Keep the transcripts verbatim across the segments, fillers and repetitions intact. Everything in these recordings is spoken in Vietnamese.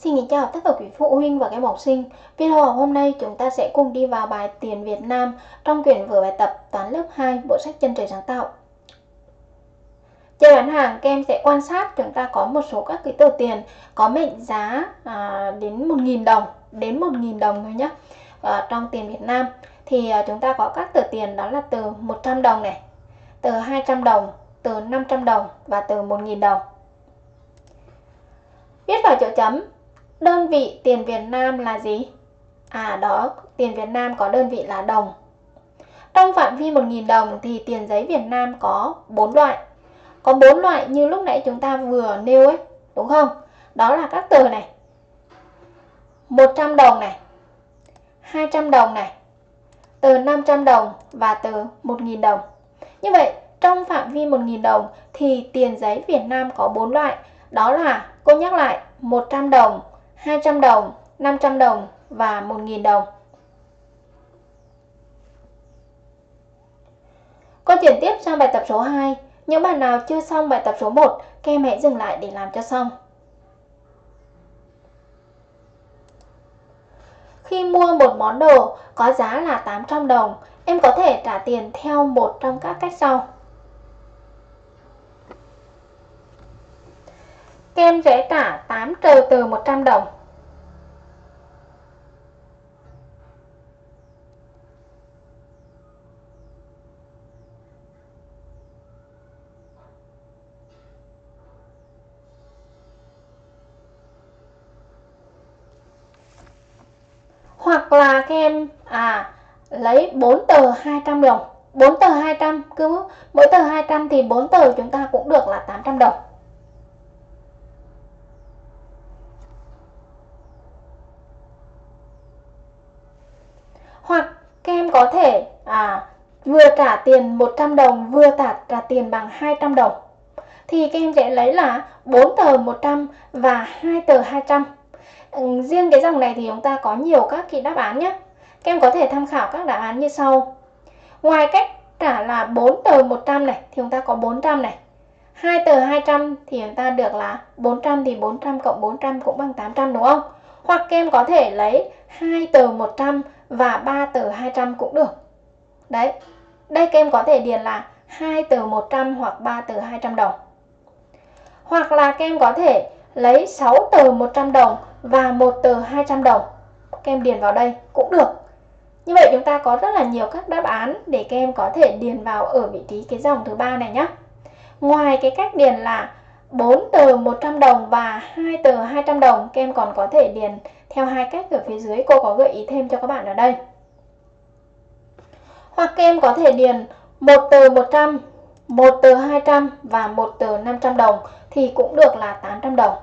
Xin kính chào tất cả quý phụ huynh và các em học sinh. Video hôm nay chúng ta sẽ cùng đi vào bài Tiền Việt Nam trong quyển vở bài tập toán lớp hai bộ sách Chân Trời Sáng Tạo. Trên bán hàng các em sẽ quan sát chúng ta có một số các cái tờ tiền có mệnh giá à, đến một nghìn đồng, đến một nghìn đồng thôi nhé. À, trong tiền Việt Nam thì à, chúng ta có các tờ tiền đó là từ một trăm đồng này, từ hai trăm đồng, từ năm trăm đồng và từ một nghìn đồng. Viết vào chỗ chấm. Đơn vị tiền Việt Nam là gì? À đó, tiền Việt Nam có đơn vị là đồng. Trong phạm vi một nghìn đồng thì tiền giấy Việt Nam có bốn loại. Có bốn loại như lúc nãy chúng ta vừa nêu ấy, đúng không? Đó là các tờ này. một trăm đồng này, hai trăm đồng này, từ năm trăm đồng và từ một nghìn đồng. Như vậy, trong phạm vi một nghìn đồng thì tiền giấy Việt Nam có bốn loại. Đó là, cô nhắc lại, một trăm đồng, hai trăm đồng, năm trăm đồng và một nghìn đồng. Cô chuyển tiếp sang bài tập số hai. Những bạn nào chưa xong bài tập số một, các em hãy dừng lại để làm cho xong. Khi mua một món đồ có giá là tám trăm đồng, em có thể trả tiền theo một trong các cách sau. Các em sẽ trả tám trừ từ một trăm đồng. Hoặc là các em à, lấy bốn tờ hai trăm đồng. bốn tờ hai trăm, cứ mỗi tờ hai trăm thì bốn tờ chúng ta cũng được là tám trăm đồng. Hoặc các em có thể à, vừa trả tiền một trăm đồng vừa trả, trả tiền bằng hai trăm đồng. Thì các em sẽ lấy là bốn tờ một trăm và hai tờ hai trăm. Ừ, riêng cái dòng này thì chúng ta có nhiều các cái đáp án nhé. Các em có thể tham khảo các đáp án như sau. Ngoài cách trả là bốn tờ một trăm này thì chúng ta có bốn trăm này. hai tờ hai trăm thì chúng ta được là bốn trăm thì bốn trăm cộng bốn trăm cũng bằng tám trăm đúng không? Hoặc các em có thể lấy hai tờ một trăm và ba tờ hai trăm cũng được. Đấy. Đây các em có thể điền là hai tờ một trăm hoặc ba tờ hai trăm đồng. Hoặc là các em có thể lấy sáu tờ một trăm đồng và một tờ hai trăm đồng. Các em điền vào đây cũng được. Như vậy chúng ta có rất là nhiều các đáp án để các em có thể điền vào ở vị trí cái dòng thứ ba này nhé. Ngoài cái cách điền là bốn tờ một trăm đồng và hai tờ hai trăm đồng, các em còn có thể điền theo hai cách ở phía dưới, cô có gợi ý thêm cho các bạn ở đây. Hoặc các em có thể điền một tờ một trăm, một tờ hai trăm và một tờ năm trăm đồng thì cũng được là tám trăm đồng.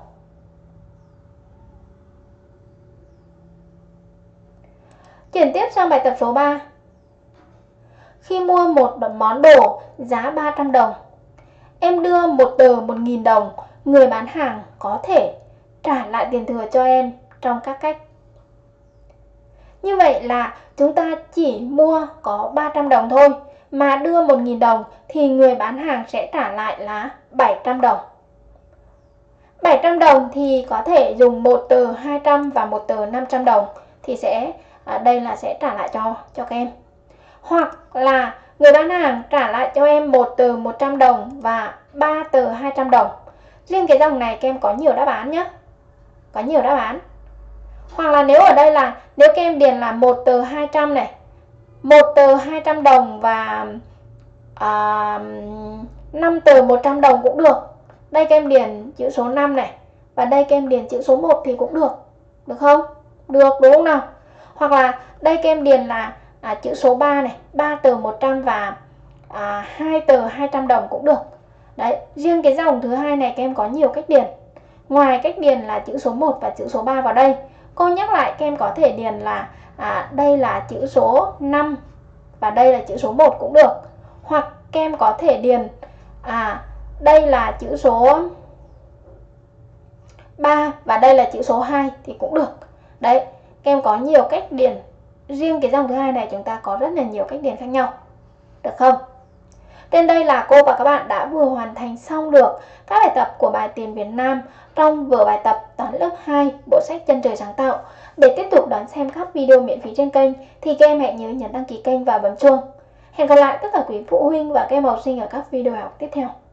Chuyển tiếp sang bài tập số ba. Khi mua một món đồ giá ba trăm đồng, em đưa một tờ một nghìn đồng, người bán hàng có thể trả lại tiền thừa cho em trong các cách. Như vậy là chúng ta chỉ mua có ba trăm đồng thôi, mà đưa một nghìn đồng thì người bán hàng sẽ trả lại là bảy trăm đồng. bảy trăm đồng thì có thể dùng một tờ hai trăm và một tờ năm trăm đồng thì sẽ à, đây là sẽ trả lại cho cho các em. Hoặc là người bán hàng trả lại cho em một tờ một trăm đồng và ba tờ hai trăm đồng. Riêng cái dòng này các em có nhiều đáp án nhé. Có nhiều đáp án. Hoặc là nếu ở đây là nếu các em điền là một tờ hai trăm này, một tờ hai trăm đồng và à, năm tờ một trăm đồng cũng được. Đây các em điền chữ số năm này và đây các em điền chữ số một thì cũng được. Được không? Được đúng không nào? Hoặc là đây các em điền là à, chữ số ba này, ba tờ một trăm và à, hai tờ hai trăm đồng cũng được. Đấy, riêng cái dòng thứ hai này các em có nhiều cách điền. Ngoài cách điền là chữ số một và chữ số ba vào đây, cô nhắc lại các em có thể điền là à, đây là chữ số năm và đây là chữ số một cũng được. Hoặc các em có thể điền à, đây là chữ số ba và đây là chữ số hai thì cũng được. Đấy, các em có nhiều cách điền. Riêng cái dòng thứ hai này chúng ta có rất là nhiều cách điền khác nhau. Được không? Trên đây là cô và các bạn đã vừa hoàn thành xong được các bài tập của bài Tiền Việt Nam trong vở bài tập toán lớp hai bộ sách Chân Trời Sáng Tạo. Để tiếp tục đón xem các video miễn phí trên kênh thì các em hãy nhớ nhấn đăng ký kênh và bấm chuông. Hẹn gặp lại tất cả quý phụ huynh và các em học sinh ở các video học tiếp theo.